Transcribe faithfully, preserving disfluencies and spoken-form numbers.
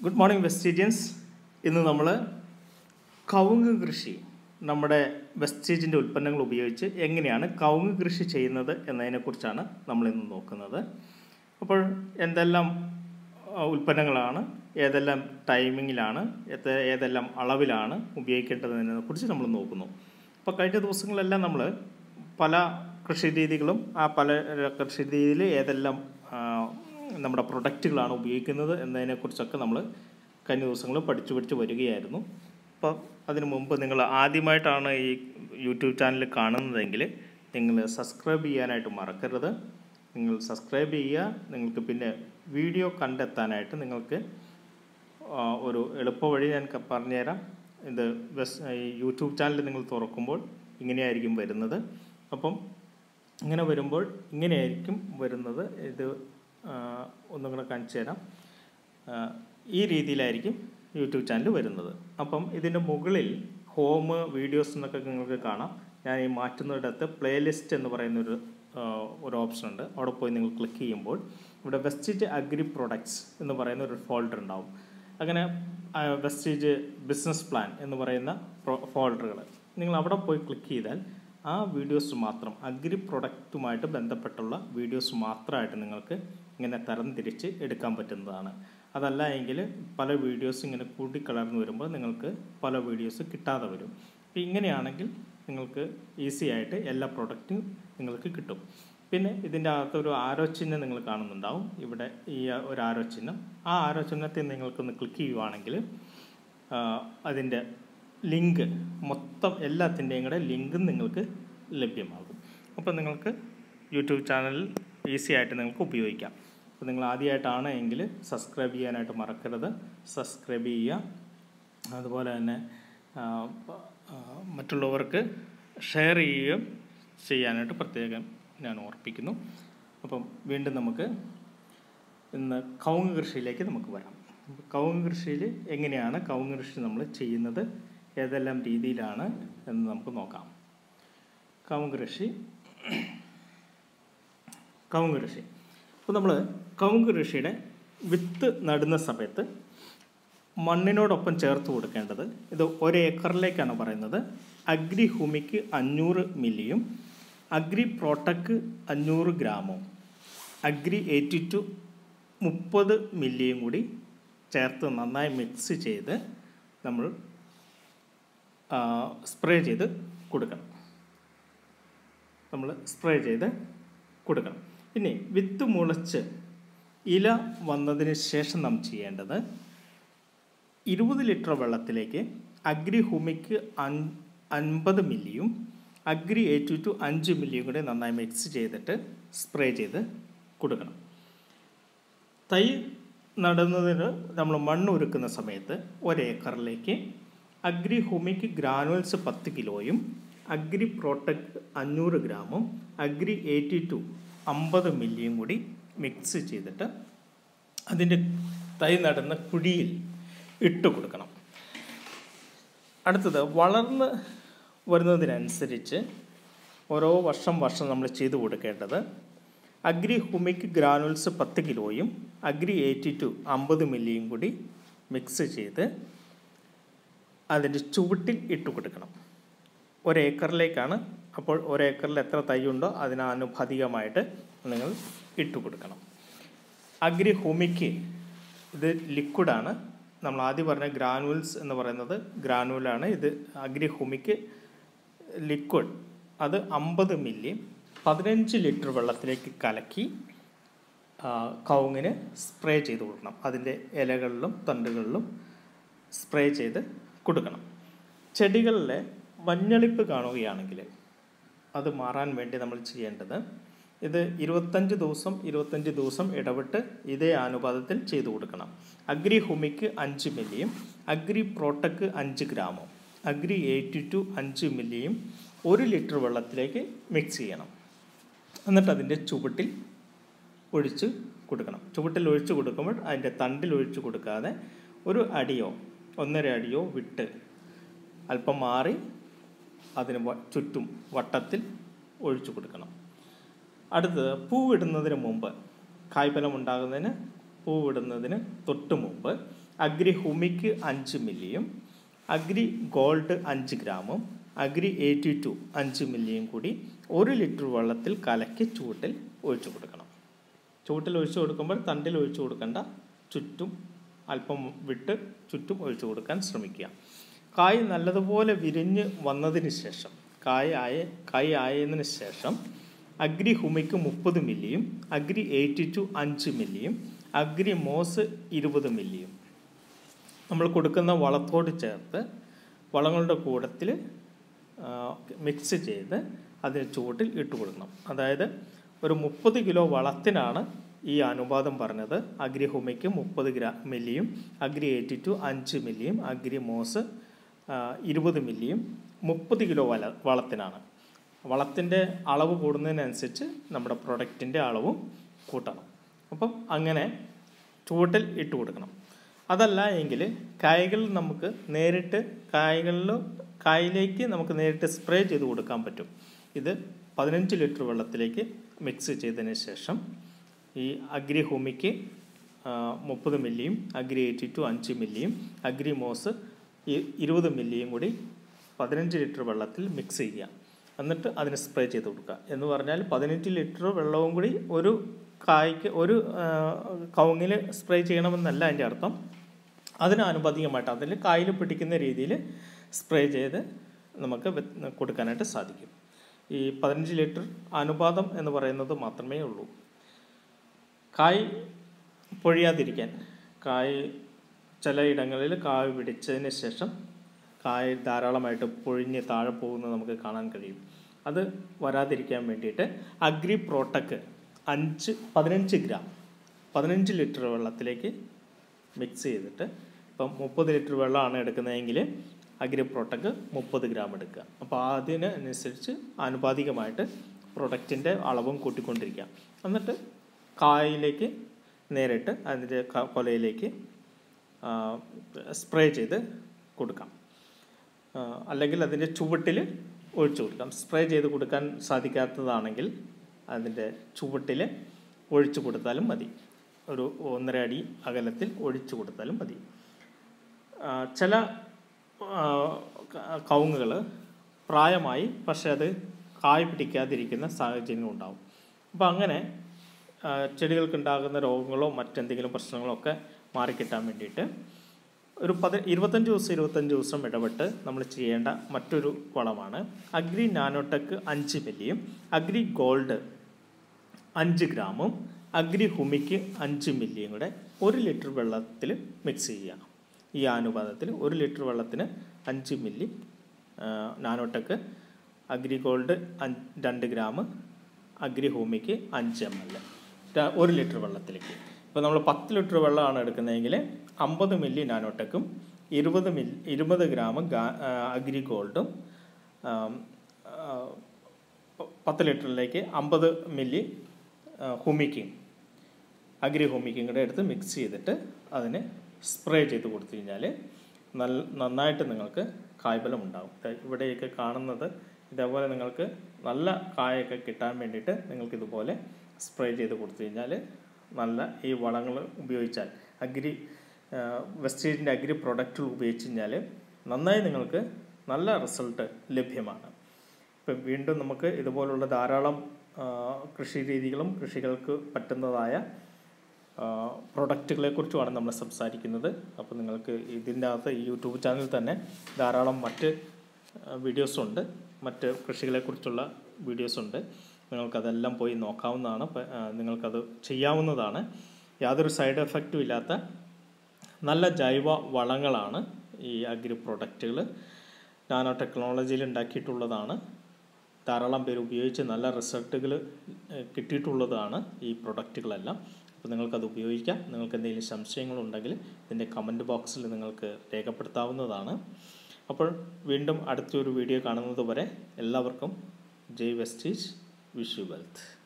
Good morning വെസ്റ്റീജിയൻസ്. ഇന്ന് നമ്മൾ കവുങ്ങ് കൃഷി നമ്മുടെ വെസ്റ്റീജിൻ്റെ ഉൽപ്പന്നങ്ങൾ ഉപയോഗിച്ച് എങ്ങനെയാണ് കവുങ്ങ് കൃഷി ചെയ്യുന്നത് എന്നതിനെക്കുറിച്ചാണ് നമ്മളിന്ന് നോക്കുന്നത്. അപ്പോൾ എന്തെല്ലാം ഉൽപ്പന്നങ്ങളാണ്, ഏതെല്ലാം ടൈമിങ്ങിലാണ്, ഏതെല്ലാം അളവിലാണ് ഉപയോഗിക്കേണ്ടതിനെ കുറിച്ച് നമ്മൾ നോക്കുന്നു. അപ്പോൾ കഴിഞ്ഞ ദിവസങ്ങളെല്ലാം നമ്മൾ പല കൃഷി രീതികളും ആ പല കൃഷി രീതിയിൽ ഏതെല്ലാം നമ്മുടെ പ്രൊഡക്റ്റുകളാണ് ഉപയോഗിക്കുന്നത് എന്നതിനെക്കുറിച്ചൊക്കെ നമ്മൾ കഴിഞ്ഞ ദിവസങ്ങൾ പഠിച്ചു പഠിച്ച് വരികയായിരുന്നു. അപ്പോൾ അതിനു മുമ്പ് നിങ്ങൾ ആദ്യമായിട്ടാണ് ഈ യൂട്യൂബ് ചാനൽ കാണുന്നതെങ്കിൽ നിങ്ങൾ സബ്സ്ക്രൈബ് ചെയ്യാനായിട്ട് മറക്കരുത്. നിങ്ങൾ സബ്സ്ക്രൈബ് ചെയ്യുക. നിങ്ങൾക്ക് പിന്നെ വീഡിയോ കണ്ടെത്താനായിട്ട് നിങ്ങൾക്ക് ഒരു എളുപ്പവഴി ഞാൻ പറഞ്ഞുതരാം. ഇത് ഈ യൂട്യൂബ് ചാനൽ നിങ്ങൾ തുറക്കുമ്പോൾ ഇങ്ങനെയായിരിക്കും വരുന്നത്. അപ്പം ഇങ്ങനെ വരുമ്പോൾ ഇങ്ങനെയായിരിക്കും വരുന്നത്. ഇത് ഒന്നും കൂടെ കാണിച്ചു തരാം. ഈ രീതിയിലായിരിക്കും യൂട്യൂബ് ചാനൽ വരുന്നത്. അപ്പം ഇതിൻ്റെ മുകളിൽ ഹോം വീഡിയോസ് എന്നൊക്കെ നിങ്ങൾക്ക് കാണാം. ഞാൻ ഈ മാറ്റുന്നിടത്ത് പ്ലേലിസ്റ്റ് എന്ന് പറയുന്നൊരു ഒരു ഓപ്ഷൻ ഉണ്ട്. അവിടെ പോയി നിങ്ങൾ ക്ലിക്ക് ചെയ്യുമ്പോൾ ഇവിടെ വെസ്റ്റീജ് അഗ്രി പ്രൊഡക്ട്സ് എന്ന് പറയുന്ന ഒരു ഫോൾഡർ ഉണ്ടാവും. അങ്ങനെ വെസ്റ്റീജ് ബിസിനസ് പ്ലാൻ എന്ന് പറയുന്ന ഫോൾഡറുകൾ നിങ്ങൾ അവിടെ പോയി ക്ലിക്ക് ചെയ്താൽ ആ വീഡിയോസ് മാത്രം, അഗ്രി പ്രൊഡക്റ്റുമായിട്ട് ബന്ധപ്പെട്ടുള്ള വീഡിയോസ് മാത്രമായിട്ട് നിങ്ങൾക്ക് ഇങ്ങനെ തരം തിരിച്ച് എടുക്കാൻ പറ്റുന്നതാണ്. അതല്ല എങ്കിൽ പല വീഡിയോസ് ഇങ്ങനെ കൂട്ടിക്കലർന്ന് വരുമ്പോൾ നിങ്ങൾക്ക് പല വീഡിയോസ് കിട്ടാതെ വരും. അപ്പോൾ ഇങ്ങനെയാണെങ്കിൽ നിങ്ങൾക്ക് ഈസി ആയിട്ട് എല്ലാ പ്രൊഡക്റ്റും നിങ്ങൾക്ക് കിട്ടും. പിന്നെ ഇതിൻ്റെ അകത്തൊരു ആരോ ചിഹ്നം നിങ്ങൾ കാണുന്നുണ്ടാവും. ഇവിടെ ഈ ഒരു ആരോ ചിഹ്നം, ആ ആരോ ചിഹ്നത്തിൽ നിങ്ങൾക്കൊന്ന് ക്ലിക്ക് ചെയ്യുവാണെങ്കിൽ അതിൻ്റെ ലിങ്ക് മൊത്തം എല്ലാത്തിൻ്റെയും കൂടെ ലിങ്കും നിങ്ങൾക്ക് ലഭ്യമാകും. അപ്പോൾ നിങ്ങൾക്ക് യൂട്യൂബ് ചാനലിൽ ഈസി ആയിട്ട് നിങ്ങൾക്ക് ഉപയോഗിക്കാം. അപ്പോൾ നിങ്ങൾ ആദ്യമായിട്ടാണ് എങ്കിൽ സബ്സ്ക്രൈബ് ചെയ്യാനായിട്ട് മറക്കരുത്. സബ്സ്ക്രൈബ് ചെയ്യുക. അതുപോലെ തന്നെ മറ്റുള്ളവർക്ക് ഷെയർ ചെയ്യുകയും ചെയ്യാനായിട്ട് പ്രത്യേകം ഞാൻ ഓർപ്പിക്കുന്നു. അപ്പം വീണ്ടും നമുക്ക് ഇന്ന് കവുങ്ങ് കൃഷിയിലേക്ക് നമുക്ക് വരാം. കവുങ്ങ് കൃഷിയിൽ എങ്ങനെയാണ് കവുങ്ങ് കൃഷി നമ്മൾ ചെയ്യുന്നത്, ഏതെല്ലാം രീതിയിലാണ് എന്ന് നമുക്ക് നോക്കാം. കവുങ്ങ് കൃഷി കവുങ്ങ് കൃഷി അപ്പോൾ നമ്മൾ കവുങ്ങ് കൃഷിയുടെ വിത്ത് നടുന്ന സമയത്ത് മണ്ണിനോടൊപ്പം ചേർത്ത് കൊടുക്കേണ്ടത്, ഇത് ഒരേക്കറിലേക്കാണ് പറയുന്നത്, അഗ്രി ഹ്യൂമിക് അഞ്ഞൂറ് മില്ലിയും അഗ്രി പ്രോട്ടക്ക് അഞ്ഞൂറ് ഗ്രാമും അഗ്രി എയ്റ്റി ടു മുപ്പത് മില്ലിയും കൂടി ചേർത്ത് നന്നായി മിക്സ് ചെയ്ത് നമ്മൾ സ്പ്രേ ചെയ്ത് കൊടുക്കണം. നമ്മൾ സ്പ്രേ ചെയ്ത് കൊടുക്കണം. ഇനി വിത്ത് മുളച്ച് ഇല വന്നതിന് ശേഷം നാം ചെയ്യേണ്ടത് ഇരുപത് ലിറ്റർ വെള്ളത്തിലേക്ക് അഗ്രി ഹ്യൂമിക് അൻപത് മില്ലിയും അഗ്രി എയ്റ്റി ടു അഞ്ച് മില്ലിയും കൂടി നന്നായി മിക്സ് ചെയ്തിട്ട് സ്പ്രേ ചെയ്ത് കൊടുക്കണം. തൈ നടുന്നതിന് നമ്മൾ മണ്ണ് ഒരുക്കുന്ന സമയത്ത് ഒരേക്കറിലേക്ക് അഗ്രി ഹ്യൂമിക് ഗ്രാനുവൽസ് പത്ത് കിലോയും അഗ്രി പ്രോട്ടക്ട് അഞ്ഞൂറ് ഗ്രാമും അഗ്രി എയ്റ്റി ടു അമ്പത് മില്ലിയും കൂടി മിക്സ് ചെയ്തിട്ട് അതിൻ്റെ തൈ നടുന്ന കുഴിയിൽ ഇട്ട് കൊടുക്കണം. അടുത്തത് വളർന്ന് വരുന്നതിനനുസരിച്ച് ഓരോ വർഷം വർഷം നമ്മൾ ചെയ്തു കൊടുക്കേണ്ടത് അഗ്രി ഹ്യൂമിക് ഗ്രാനുവൽസ് പത്ത് കിലോയും അഗ്രി എയ്റ്റി ടു അമ്പത് മില്ലിയും കൂടി മിക്സ് ചെയ്ത് അതിൻ്റെ ചുവട്ടിൽ ഇട്ട് കൊടുക്കണം. ഒരേക്കറിലേക്കാണ്. അപ്പോൾ ഒരേക്കറിൽ എത്ര തൈയുണ്ടോ അതിനനുപാതികമായിട്ട് നിങ്ങൾ ഇട്ട് കൊടുക്കണം. അഗ്രി ഹ്യൂമിക് ഇത് ലിക്വിഡാണ്. നമ്മൾ ആദ്യം പറഞ്ഞ ഗ്രാനുവൽസ് എന്ന് പറയുന്നത് ഗ്രാനുവലാണ്. ഇത് അഗ്രി ഹ്യൂമിക് ലിക്വിഡ്, അത് അമ്പത് മില്ലി പതിനഞ്ച് ലിറ്റർ വെള്ളത്തിലേക്ക് കലക്കി കവുങ്ങിന് സ്പ്രേ ചെയ്ത് കൊടുക്കണം. അതിൻ്റെ ഇലകളിലും തണ്ടുകളിലും സ്പ്രേ ചെയ്ത് കൊടുക്കണം. ചെടികളിലെ മഞ്ഞളിപ്പ് കാണുകയാണെങ്കിൽ അത് മാറാൻ വേണ്ടി നമ്മൾ ചെയ്യേണ്ടത് ഇത് ഇരുപത്തഞ്ച് ദിവസം ഇരുപത്തഞ്ച് ദിവസം ഇടവിട്ട് ഇതേ അനുപാതത്തിൽ ചെയ്തു കൊടുക്കണം. അഗ്രി ഹ്യൂമിക് അഞ്ച് മില്ലിയും അഗ്രി പ്രോട്ടക്ക് അഞ്ച് ഗ്രാമും അഗ്രി എയ്റ്റി ടു അഞ്ച് മില്ലിയും ഒരു ലിറ്റർ വെള്ളത്തിലേക്ക് മിക്സ് ചെയ്യണം. എന്നിട്ട് അതിൻ്റെ ചുവട്ടിൽ ഒഴിച്ച് കൊടുക്കണം. ചുവട്ടിൽ ഒഴിച്ച് കൊടുക്കുമ്പോൾ അതിൻ്റെ തണ്ടിൽ ഒഴിച്ച് കൊടുക്കാതെ ഒരു അടിയോ ഒന്നര അടിയോ വിട്ട് അല്പം മാറി അതിന് ചുറ്റും വട്ടത്തിൽ ഒഴിച്ചു കൊടുക്കണം. അടുത്തത് പൂവിടുന്നതിന് മുമ്പ്, കായ്ഫലം ഉണ്ടാകുന്നതിന് പൂവിടുന്നതിന് തൊട്ട് മുമ്പ് അഗ്രി ഹുമിക്ക് അഞ്ച് മില്ലിയും അഗ്രി ഗോൾഡ് അഞ്ച് ഗ്രാമും അഗ്രി എയ്റ്റി ടു അഞ്ച് മില്ലിയും കൂടി ഒരു ലിറ്റർ വെള്ളത്തിൽ കലക്കി ചൂട്ടിൽ ഒഴിച്ചു കൊടുക്കണം. ചൂട്ടിൽ ഒഴിച്ചു കൊടുക്കുമ്പോൾ തണ്ടിൽ ഒഴിച്ചു കൊടുക്കേണ്ട, ചുറ്റും അല്പം വിട്ട് ചുറ്റും ഒഴിച്ചു കൊടുക്കാൻ ശ്രമിക്കുക. കായ് നല്ലതുപോലെ വിരിഞ്ഞ് വന്നതിന് ശേഷം, കായ് ആയ കായ് ആയതിന് ശേഷം അഗ്രി ഹുമിക്ക് മുപ്പത് മില്ലിയും അഗ്രി എയ്റ്റി ടു അഞ്ച് മില്ലിയും അഗ്രി മോസ് ഇരുപത് മില്ലിയും നമ്മൾ കൊടുക്കുന്ന വളത്തോട് ചേർത്ത് വളങ്ങളുടെ കൂടത്തിൽ മിക്സ് ചെയ്ത് അതിന് ചുവട്ടിൽ ഇട്ട് കൊടുക്കണം. അതായത് ഒരു മുപ്പത് കിലോ വളത്തിനാണ് ഈ അനുപാതം പറഞ്ഞത്. അഗ്രി ഹുമിക്ക് മുപ്പത് ഗ്രാ മില്ലിയും അഗ്രി എയ്റ്റി ടു അഞ്ച് മില്ലിയും അഗ്രി മോസ് ഇരുപത് മില്ലിയും മുപ്പത് കിലോ വല വളത്തിനാണ്. വളത്തിൻ്റെ അളവ് കൂടുന്നതിനനുസരിച്ച് നമ്മുടെ പ്രൊഡക്റ്റിൻ്റെ അളവും കൂട്ടണം. അപ്പം അങ്ങനെ ചുവട്ടിൽ ഇട്ട് കൊടുക്കണം. അതല്ല എങ്കിൽ കായ്കളിൽ നമുക്ക് നേരിട്ട് കായ്കളിൽ കായിലേക്ക് നമുക്ക് നേരിട്ട് സ്പ്രേ ചെയ്ത് കൊടുക്കാൻ പറ്റും. ഇത് പതിനഞ്ച് ലിറ്റർ വെള്ളത്തിലേക്ക് മിക്സ് ചെയ്തതിന് ശേഷം ഈ അഗ്രി ഹുമിക്ക് മുപ്പത് മില്ലിയും അഗ്രി എയ്റ്റി ടു അഞ്ച് മില്ലിയും അഗ്രി മോസ് ഇരുപത് മില്ലിയും കൂടി പതിനഞ്ച് ലിറ്റർ വെള്ളത്തിൽ മിക്സ് ചെയ്യുക. എന്നിട്ട് അതിന് സ്പ്രേ ചെയ്ത് കൊടുക്കുക. എന്ന് പറഞ്ഞാൽ പതിനഞ്ച് ലിറ്റർ വെള്ളവും കൂടി ഒരു കായ്ക്ക് ഒരു കവുങ്ങിൽ സ്പ്രേ ചെയ്യണമെന്നല്ല അതിൻ്റെ അർത്ഥം. അതിന് ആനുപാതികമായിട്ട് അതിൽ കായിൽ പിടിക്കുന്ന രീതിയിൽ സ്പ്രേ ചെയ്ത് നമുക്ക് കൊടുക്കാനായിട്ട് സാധിക്കും. ഈ പതിനഞ്ച് ലിറ്റർ അനുപാതം എന്ന് പറയുന്നത് മാത്രമേ ഉള്ളൂ. കായ് പൊഴിയാതിരിക്കാൻ, കായ് ചില ഇടങ്ങളിൽ കായ് പിടിച്ചതിന് ശേഷം കായ് ധാരാളമായിട്ട് പൊഴിഞ്ഞ് താഴെ പോകുന്നത് നമുക്ക് കാണാൻ കഴിയും. അത് വരാതിരിക്കാൻ വേണ്ടിയിട്ട് അഗ്രി പ്രോട്ടക്ക് അഞ്ച് പതിനഞ്ച് ഗ്രാം പതിനഞ്ച് ലിറ്റർ വെള്ളത്തിലേക്ക് മിക്സ് ചെയ്തിട്ട്, ഇപ്പം മുപ്പത് ലിറ്റർ വെള്ളമാണ് എടുക്കുന്നതെങ്കിൽ അഗ്രി പ്രോട്ടക്ക് മുപ്പത് ഗ്രാം എടുക്കുക. അപ്പോൾ അതിനനുസരിച്ച് ആനുപാതികമായിട്ട് പ്രൊഡക്റ്റിൻ്റെ അളവും കൂട്ടിക്കൊണ്ടിരിക്കുക. എന്നിട്ട് കായിലേക്ക് നേരിട്ട് അതിൻ്റെ കൊലയിലേക്ക് സ്പ്രേ ചെയ്ത് കൊടുക്കാം. അല്ലെങ്കിൽ അതിൻ്റെ ചുവട്ടിൽ ഒഴിച്ചു കൊടുക്കാം. സ്പ്രേ ചെയ്ത് കൊടുക്കാൻ സാധിക്കാത്തതാണെങ്കിൽ അതിൻ്റെ ചുവട്ടിൽ ഒഴിച്ചു കൊടുത്താലും മതി. ഒരു ഒന്നര അടി അകലത്തിൽ ഒഴിച്ചു കൊടുത്താലും മതി. ചില കവുങ്ങുകൾ പ്രായമായി പക്ഷെ അത് കായ് പിടിക്കാതിരിക്കുന്ന സാഹചര്യങ്ങളുണ്ടാവും. അപ്പോൾ അങ്ങനെ ചെടികൾക്കുണ്ടാകുന്ന രോഗങ്ങളോ മറ്റെന്തെങ്കിലും പ്രശ്നങ്ങളോ ഒക്കെ മാറിക്കിട്ടാൻ വേണ്ടിയിട്ട് ഒരു പതി ഇരുപത്തഞ്ച് ദിവസം ഇരുപത്തഞ്ച് ദിവസം ഇടപെട്ട് നമ്മൾ ചെയ്യേണ്ട മറ്റൊരു വളമാണ് അഗ്രി നാനോടെക് അഞ്ച് മില്ലിയും അഗ്രി ഗോൾഡ് അഞ്ച് ഗ്രാമും അഗ്രി ഹുമിക്ക് അഞ്ച് മില്ലിയും കൂടെ ഒരു ലിറ്റർ വെള്ളത്തിൽ മിക്സ് ചെയ്യുക. ഈ അനുപാതത്തിൽ ഒരു ലിറ്റർ വെള്ളത്തിന് അഞ്ച് മില്ലി നാനോടെക്, അഗ്രി ഗോൾഡ് രണ്ട് ഗ്രാം, അഗ്രി ഹുമിക്ക് അഞ്ച് എം എൽ ഒരു ലിറ്റർ വെള്ളത്തിലേക്ക്. ഇപ്പോൾ നമ്മൾ പത്ത് ലിറ്റർ വെള്ളമാണ് എടുക്കുന്നതെങ്കിൽ അമ്പത് മില്ലി നാനോടെക്കും ഇരുപത് മില്ലി ഇരുപത് ഗ്രാം അഗ്രി ഗോൾഡും പത്ത് ലിറ്ററിലേക്ക് അമ്പത് മില്ലി ഹുമിക്കും അഗ്രി ഹുമിക്കും കൂടെ എടുത്ത് മിക്സ് ചെയ്തിട്ട് അതിന് സ്പ്രേ ചെയ്ത് കൊടുത്തു കഴിഞ്ഞാൽ നല്ല നന്നായിട്ട് നിങ്ങൾക്ക് കായ്ഫലം ഉണ്ടാകും. ഇവിടെയൊക്കെ കാണുന്നത് ഇതേപോലെ നിങ്ങൾക്ക് നല്ല കായൊക്കെ കിട്ടാൻ വേണ്ടിയിട്ട് നിങ്ങൾക്ക് ഇതുപോലെ സ്പ്രേ ചെയ്ത് കൊടുത്തു കഴിഞ്ഞാൽ നല്ല ഈ വളങ്ങൾ ഉപയോഗിച്ചാൽ അഗ്രി വെസ്റ്റേജിൻ്റെ അഗ്രി പ്രൊഡക്റ്റുകൾ ഉപയോഗിച്ച് കഴിഞ്ഞാൽ നന്നായി നിങ്ങൾക്ക് നല്ല റിസൾട്ട് ലഭ്യമാണ്. ഇപ്പം വീണ്ടും നമുക്ക് ഇതുപോലുള്ള ധാരാളം കൃഷി രീതികളും കൃഷികൾക്ക് പറ്റുന്നതായ പ്രൊഡക്റ്റുകളെക്കുറിച്ചുമാണ് നമ്മൾ സംസാരിക്കുന്നത്. അപ്പോൾ നിങ്ങൾക്ക് ഇതിൻ്റെ അകത്ത് ഈ യൂട്യൂബ് ചാനലിൽ തന്നെ ധാരാളം മറ്റ് വീഡിയോസുണ്ട്, മറ്റ് കൃഷികളെക്കുറിച്ചുള്ള വീഡിയോസുണ്ട്. നിങ്ങൾക്കതെല്ലാം പോയി നോക്കാവുന്നതാണ്, നിങ്ങൾക്കത് ചെയ്യാവുന്നതാണ്. യാതൊരു സൈഡ് എഫക്റ്റും ഇല്ലാത്ത നല്ല ജൈവ വളങ്ങളാണ് ഈ അഗ്രി പ്രൊഡക്റ്റുകൾ. നാനോ ടെക്നോളജിയിൽ ഉണ്ടാക്കിയിട്ടുള്ളതാണ്. ധാരാളം പേര് ഉപയോഗിച്ച് നല്ല റിസൾട്ടുകൾ കിട്ടിയിട്ടുള്ളതാണ് ഈ പ്രൊഡക്റ്റുകളെല്ലാം. അപ്പോൾ നിങ്ങൾക്കത് ഉപയോഗിക്കാം. നിങ്ങൾക്ക് എന്തെങ്കിലും സംശയങ്ങളുണ്ടെങ്കിൽ ഇതിൻ്റെ കമൻറ്റ് ബോക്സിൽ നിങ്ങൾക്ക് രേഖപ്പെടുത്താവുന്നതാണ്. അപ്പോൾ വീണ്ടും അടുത്തൊരു വീഡിയോ കാണുന്നത് വരെ എല്ലാവർക്കും ജയ് വെസ്റ്റീജ്, വിഷ് യു വെൽത്ത്.